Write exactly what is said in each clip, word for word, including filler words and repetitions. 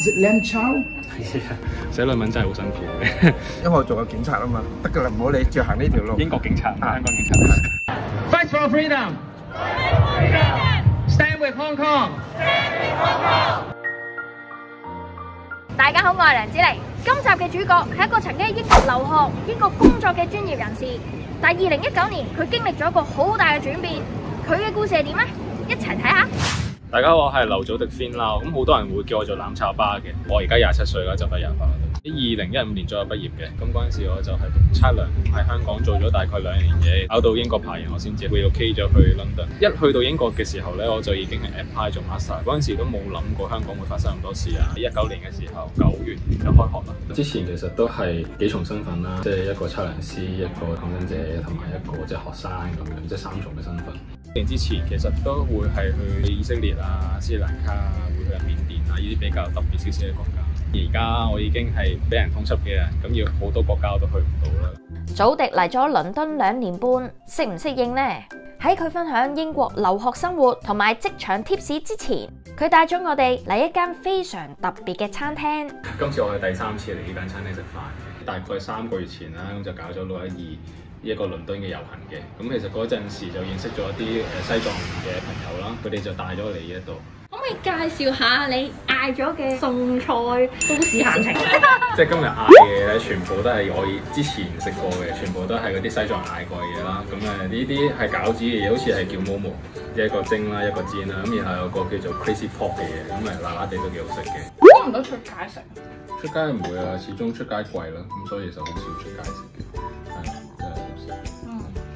Is it lamb chow？ 寫論文真係好辛苦嘅， 因為我做過警察啊嘛，得㗎啦，唔好理，照行呢條路。 英國警察，香港警察。 Fight for freedom. Stand with Hong Kong. 大家好，我係梁子玲。今集嘅主角係一個曾經喺英國留學、英國工作嘅專業人士，但係二零一九年佢經歷咗一個好大嘅轉變。佢嘅故事係點呢？一齊睇下。 大家好，我係劉祖迪 Fin Lau，咁好多人會叫我做攬炒巴嘅。我而家廿七歲啦，就快廿八啦。喺二零一五年左右畢業嘅，咁嗰陣時我就係讀測量，喺香港做咗大概兩年嘢，考到英國牌人，我先至 relocate 咗去 London。一去到英國嘅時候咧，我就已經係 apply 做 master。嗰陣時都冇諗過香港會發生咁多事啊！一九年嘅時候，九月就開學啦。之前其實都係幾重身份啦，即係一個測量師、一個抗爭者同埋一個即係學生咁樣，即係三重嘅身份。年之前其實都會係去以色列啊、斯里蘭卡啊，會去緬甸啊，呢啲比較特別少少嘅國家。而家我已經係俾人通緝嘅人，咁要好多國家我都去唔到啦。 祖迪嚟咗倫敦兩年半，適唔適應呢？喺佢分享英國留學生活同埋職場 tips 之前，佢帶咗我哋嚟一間非常特別嘅餐廳。 今次我係第三次嚟呢間餐廳食飯，大概三個月前啦，咁就搞咗六一二一個倫敦嘅遊行嘅。咁其實嗰陣時就認識咗一啲誒西藏嘅朋友啦，佢哋就帶咗我嚟呢一度。 可唔可以介紹下你嗌咗嘅餸菜都市閒情？ 即係今日嗌嘅咧，全部都係我之前食過嘅，全部都係嗰啲西藏嗌過嘅嘢啦。咁誒呢啲係餃子嘅嘢，好似係叫 Momo， 一個蒸啦，一個煎啦。咁然後有個叫做 Crazy Pork 嘅嘢，咁誒辣辣地都幾好食嘅。 估唔到出街食。 出街唔會啊，始終出街貴啦，咁所以就好少出街食嘅。係真係好食。 嗯，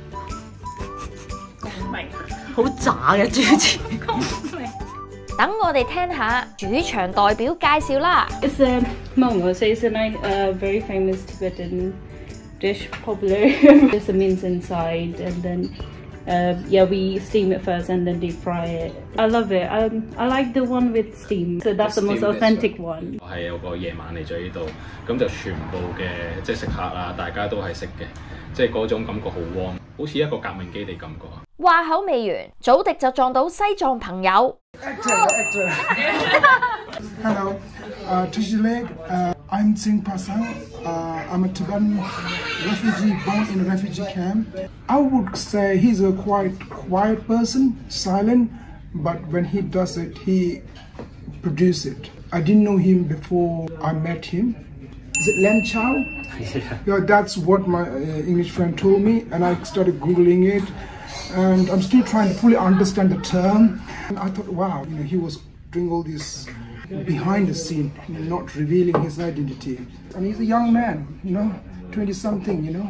公明，好渣嘅主持。公明。等我哋聽下主場代表介紹啦。 It's a momo, so it's a nice, uh, very famous Tibetan dish, popular. There's a mince inside, and then uh, yeah, we steam it first and then deep fry it. I love it. Um, I like the one with steam, so that's the most authentic one. 我係有個夜晚嚟咗呢度，咁就全部嘅即係食客啊，大家都係識嘅，即係嗰種感覺好 warm，好似一個革命基地感覺啊！ 話口未完，祖迪就撞到西藏朋友。 Actor, actor. Hello, uh, Tishileg. Uh, I'm Singh Pasang. Uh, I'm a Tibetan refugee born in a refugee camp. I would say he's a quite quiet person, silent, but when he does it, he produces it. I didn't know him before I met him. Is it lamb chow? Yeah. Yeah, that's what my uh, English friend told me, and I started Googling it. And I'm still trying to fully understand the term. And I thought, wow, you know, he was doing all this behind the scene, not revealing his identity. And he's a young man, you know, twenty something, you know.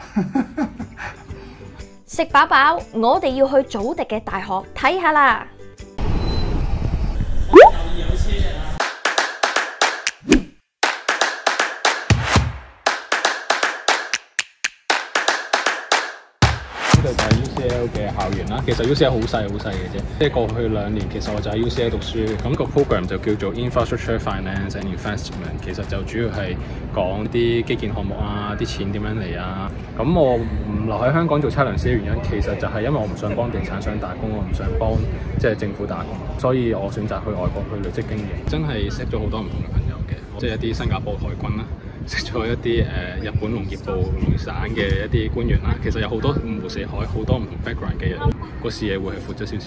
食飽飽，我哋要去祖迪嘅大學睇下啦。 呢度就係 U C L 嘅校園啦。其實 U C L 好細好細嘅啫，即係過去兩年其實我就喺 U C L 讀書，咁個 program 就叫做 Infrastructure Finance and Investment， 其實就主要係講啲基建項目啊，啲錢點樣嚟啊。咁我唔留喺香港做測量師嘅原因，其實就係因為我唔想幫地產商打工，我唔想幫即係政府打工，所以我選擇去外國去累積經驗，真係識咗好多唔同嘅朋友嘅，即係一啲新加坡海軍啦。識咗一啲誒、呃、日本農業部農省嘅一啲官員啦，其實有好多五湖四海，好多唔同 background 嘅人，個視野會係闊咗少少。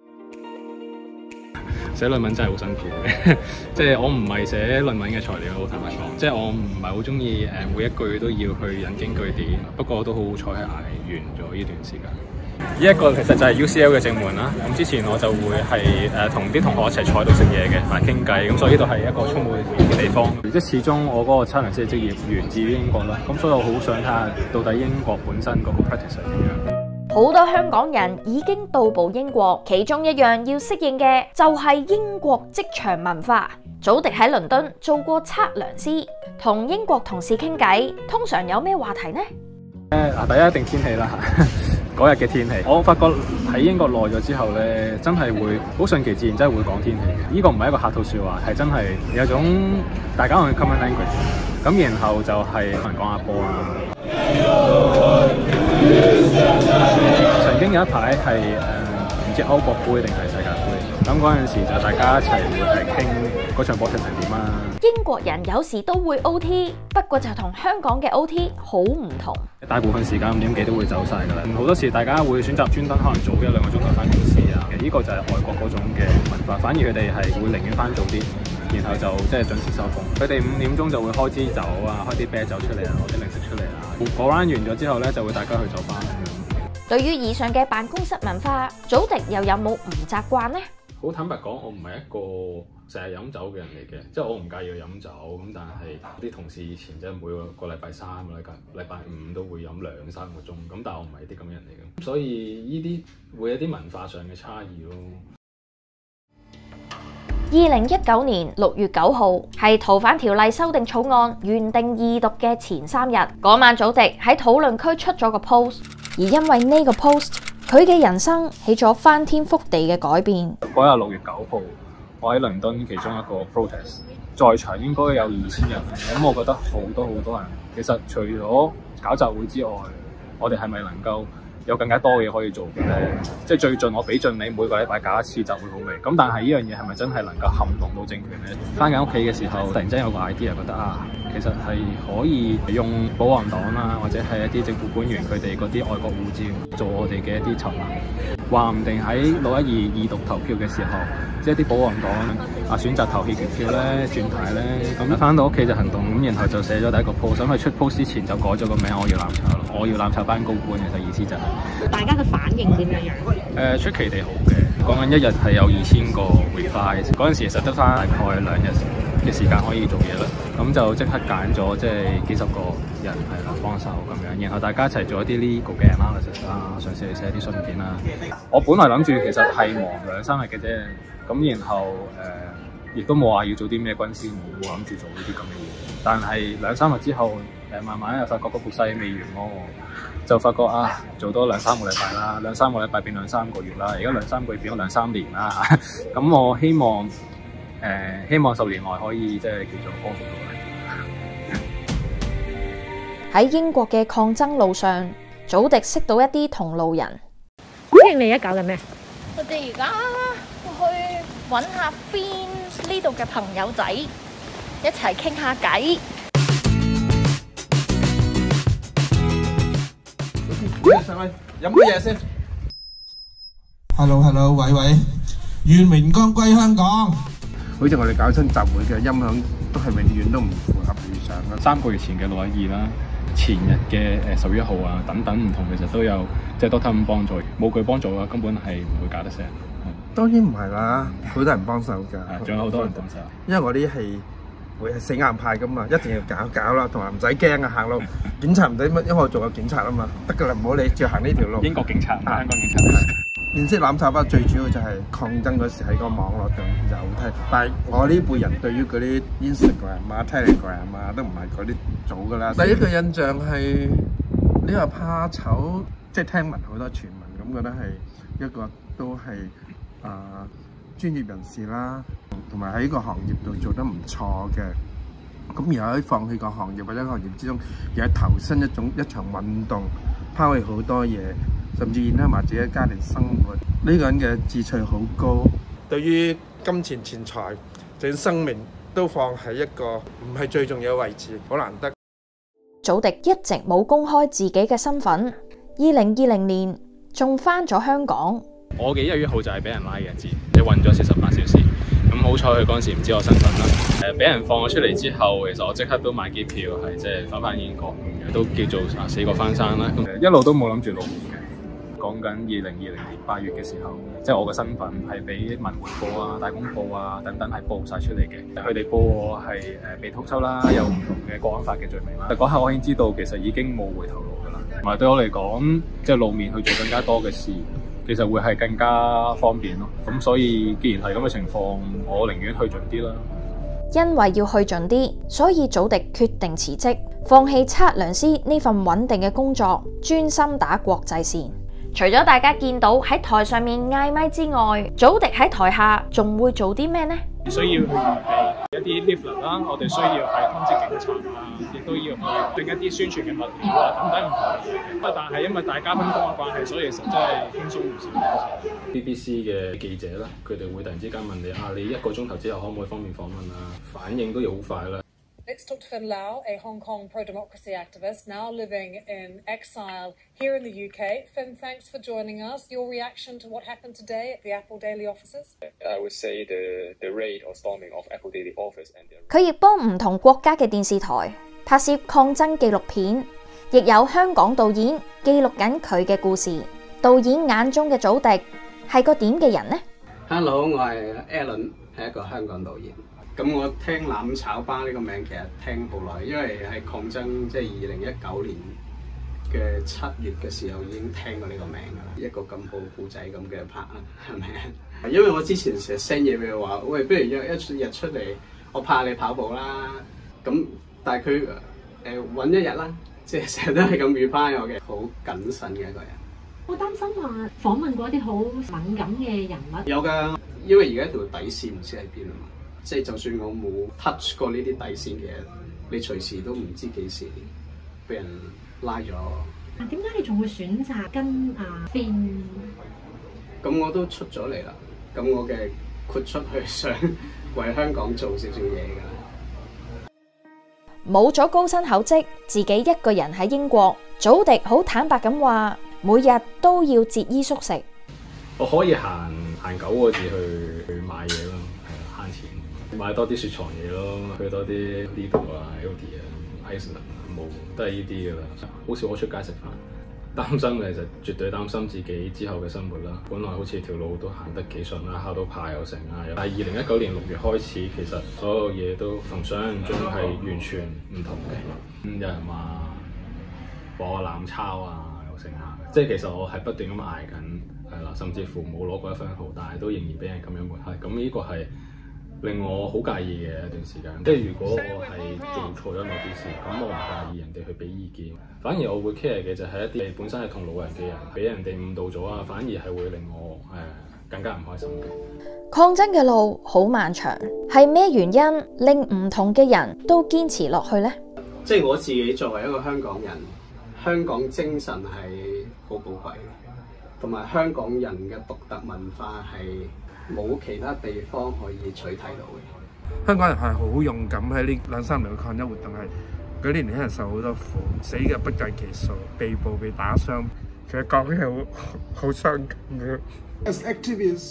寫論文真係好辛苦嘅，即係我唔係寫論文嘅材料，好坦白講，即係我唔係好中意誒每一句都要去引經據典，不過我都好好彩係捱完咗呢段時間。呢一個其實就係 U C L 嘅正門啦。咁之前我就會係誒同啲同學一齊坐喺度食嘢嘅，同埋傾偈。咁所以呢度係一個充滿回憶嘅地方。即係始終我嗰個測量師嘅職業源自於英國啦。咁所以我好想睇下到底英國本身嗰個 practice 係點樣。 好多香港人已經到步英國，其中一樣要適應嘅就係英國職場文化。祖迪喺倫敦做過測量師，同英國同事傾偈，通常有咩話題呢？ 誒嗱，第一一定天氣啦嚇。嗰日嘅天氣，我發覺喺英國耐咗之後咧，真係會好順其自然，真係會講天氣嘅。呢個唔係一個客套説話，係真係有種大家用 common language。咁然後就係可能講下波啊。曾經有一排係誒唔知歐國杯定係世界盃， 咁嗰陣時就大家一齊會係傾嗰場波踢成點啊。 英國人有時都會 O T， 不過就同香港嘅 O T 好唔同。 大部分時間五點幾都會走晒㗎啦。好多時大家會選擇專登可能早一兩個鐘頭翻公司啊。其實呢個就係外國嗰種嘅文化，反而佢哋係會寧願翻早啲，然後就即係準時收工。佢哋五點鐘就會開支酒啊，開啲啤酒出嚟啊，攞啲零食出嚟啊。嗰 round 完咗之後咧，就會大家去酒吧。 對於以上嘅辦公室文化，祖迪又有冇唔習慣呢？ 好坦白講，我唔係一個成日飲酒嘅人嚟嘅，即係我唔介意去飲酒咁，但係啲同事以前即係每個個禮拜三、個禮拜禮拜五都會飲兩三個鐘，咁但係我唔係啲咁嘅人嚟嘅，所以呢啲會有啲文化上嘅差異咯。 二零一九年六月九號係逃犯條例修訂草案原定二讀嘅前三日，嗰晚祖迪喺討論區出咗個 post， 而因為呢個 post， 佢嘅人生起咗翻天覆地嘅改變。 嗰日六月九號，我喺倫敦其中一個 protest， 在場應該有二千人，咁我覺得好多好多人。其實除咗搞集會之外，我哋係咪能夠有更加多嘢可以做嘅咧？即係最盡我俾盡你，每個禮拜搞一次集會好未？咁但係呢樣嘢係咪真係能夠撼動到政權咧？翻緊屋企嘅時候，突然之間有個 idea 覺得啊，其實係可以用保皇黨啦，或者係一啲政府官員佢哋嗰啲外國護照做我哋嘅一啲籌碼。話唔定喺六一二二讀投票嘅時候，即係啲保皇黨啊選擇投棄權票咧、轉軚咧，咁一翻到屋企就行動，咁然後就寫咗第一個 post， 咁喺出 post 之前就改咗個名，我要攬炒咯，我要攬炒班高官嘅，就意思就係、是、 大家嘅反應點樣樣？誒、 呃、出奇地好嘅，講緊一日係有二千個 reply， 嗰陣時其實得翻大概兩日嘅時間可以做嘢啦，咁就即刻揀咗即係幾十個人係啦幫手咁樣，然後大家一齊做一啲 legal 嘅 analysis 啦，嘗試去寫啲信件啦。我本來諗住其實係忙兩三日嘅啫，咁然後誒亦都冇話要做啲咩軍師，冇諗住做呢啲咁嘅嘢。但係兩三日之後，誒慢慢又發覺個局勢未完咯，就發覺啊做多兩三個禮拜啦，兩三個禮拜變兩三個月啦，而家兩三個月變咗兩三年啦。咁我希望誒、呃、希望十年內可以即係叫做光復到嚟。 喺英國嘅抗爭路上，祖迪識到一啲同路人。 歡迎你而家搞緊咩？ 我哋而家去揾下 Fins 呢度嘅朋友仔，一齊傾下偈。 上去飲杯嘢先。 Hello Hello， 喂喂，願榮光歸香港。 好似我哋搞親集會嘅音響都係永遠都唔符合理想嘅。 三個月前嘅六一二啦，前日嘅誒十一號啊，等等唔同，其實都有即係 Doctor 咁幫助，冇佢幫助嘅根本係唔會搞得成。 當然唔係啦，好多人幫手㗎， 仲有好多人幫手。 因為我啲係會係死硬派㗎嘛，一定要搞搞啦，同埋唔使驚啊，行路警察唔使乜，因為我做過警察啊嘛，得㗎啦，唔好理，照行呢條路。 英國警察，香港警察。 認識攬炒巴最主要就係抗爭嗰時喺個網絡度有睇，但係我呢輩人對於嗰啲 Instagram 啊、Telegram 啊都唔係嗰啲組㗎啦。第一個印象係你話怕醜，即係聽聞好多傳聞咁，覺得係一個都係啊、呃、專業人士啦，同埋喺呢個行業度做得唔錯嘅。咁然後喺放棄個行業或者行業之中，又喺投身一種一場運動，拋棄好多嘢。甚至影響埋自己嘅家庭生活，呢、這個人嘅志趣好高，對於金錢錢財，就算生命都放喺一個唔係最重要嘅位置，好難得。 祖迪一直冇公開自己嘅身份，二零二零年仲返咗香港。 我嘅一月一號就係俾人拉嘅日子，你韞咗四十八小時。咁好彩佢嗰陣時唔知我身份啦。誒、呃，俾人放咗出嚟之後，其實我即刻都買機票，係即係翻返英國咁樣，都叫做啊死過翻生啦。咁一路都冇諗住露面嘅。講緊二零二零年八月嘅時候，即係我嘅身份係俾文匯報啊、大公報啊等等係報晒出嚟嘅。佢哋報我係誒被通緝啦，有唔同嘅國安法嘅罪名啦。嗰刻我已經知道其實已經冇回頭路㗎啦。同埋對我嚟講，即係露面去做更加多嘅事，其實會係更加方便咯。咁所以既然係咁嘅情況，我寧願去盡啲啦。 因為要去盡啲，所以祖迪決定辭職，放棄測量師呢份穩定嘅工作，專心打國際線。除咗大家見到喺台上面嗌咪之外，祖迪喺台下仲會做啲咩呢？ 需要去預備一啲 leaflet 啦，我哋需要係通知警察啊，亦都要去定一啲宣傳嘅物料啊等等唔同嘅嘢嘅。但係因為大家分工嘅關係，所以其實真係輕鬆唔少。B B C 嘅記者啦，佢哋會突然之間問你啊，你一個鐘頭之後可唔可以方便訪問啊？反應都要好快啦。 Let's talk to Fen Lau, a Hong Kong pro-democracy activist now living in exile here in the U K. Fen, thanks for joining us. Your reaction to what happened today at the Apple Daily offices? I would say the the raid or storming of Apple Daily office and the... 佢亦幫唔同國家嘅電視台拍攝抗爭紀錄片，亦有香港導演記錄緊佢嘅故事。導演眼中嘅祖迪係個點嘅人呢 ？Hello， 我係 Alan， 係一個香港導演。咁我聽攬炒巴呢個名其實聽好耐，因為係抗爭，即係二零一九年嘅七月嘅時候已經聽過呢個名㗎啦。一個咁好故仔咁嘅拍啊，係咪？因為我之前成日 send 嘢俾佢話，喂，不如約一日出嚟，我拍你跑步啦。咁但係佢誒揾一日啦，即係成日都係咁預翻我嘅，好謹慎嘅一個人。 我擔心話訪問過一啲好敏感嘅人物。 有㗎，因為而家條底線唔知喺邊啊嘛。即係就算我冇 touch 過呢啲底線嘅，你隨時都唔知幾時俾人拉咗。 啊，點解你仲會選擇跟阿 Fin？ 咁我都出咗嚟啦，咁我嘅豁出去想為香港做少少嘢㗎。 冇咗高薪厚職，自己一個人喺英國，祖迪好坦白咁話，每日都要節衣縮食。 我可以行行九個字去去買嘢咯，係慳錢。買多啲雪藏嘢咯，去多啲 Lidl 啊、L D 啊、Iceland 啊，冇都係呢啲噶啦。好少我出街食飯，擔心嘅就絕對擔心自己之後嘅生活啦。本來好似條路都行得幾順啦，考到牌又成啊。但係二零一九年六月開始，其實所有嘢都同想象中係完全唔同嘅。咁、嗯、有人話話我攬抄啊，又成啊，即係其實我係不斷咁捱緊，係啦，甚至乎冇攞過一分好，但係都仍然俾人咁樣抹黑。咁呢個係令我好介意嘅一段時間，即係如果我係做錯咗某啲事，咁我唔介意人哋去俾意見，反而我會 care 嘅就係一啲本身係同路人嘅人，俾人哋誤導咗啊，反而係會令我誒、呃、更加唔開心嘅。 抗爭嘅路好漫長，係咩原因令唔同嘅人都堅持落去呢？ 即係我自己作為一個香港人，香港精神係好寶貴嘅，同埋香港人嘅獨特文化係冇其他地方可以取替到嘅。 香港人係好勇敢喺呢兩三年嘅抗爭活動，係嗰啲年輕人受好多苦，死嘅不計其數，被捕被打傷，其實講起係好好傷感嘅。 As activists,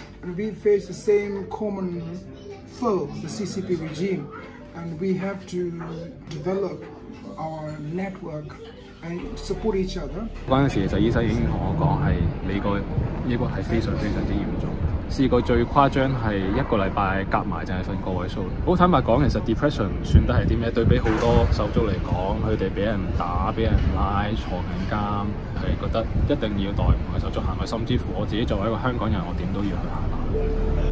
we face the same common foe, the C C P regime, and we have to develop our network and support each other. 嗰陣時其實醫生已經同我講係美國抑鬱係非常非常之嚴重。試過最誇張係一個禮拜夾埋淨係瞓個位數。好坦白講，其實 depression 唔算得係啲咩，對比好多手足嚟講，佢哋俾人打、俾人拉、坐緊監，係覺得一定要代唔同嘅手足行去，甚至乎我自己作為一個香港人，我點都要去行下。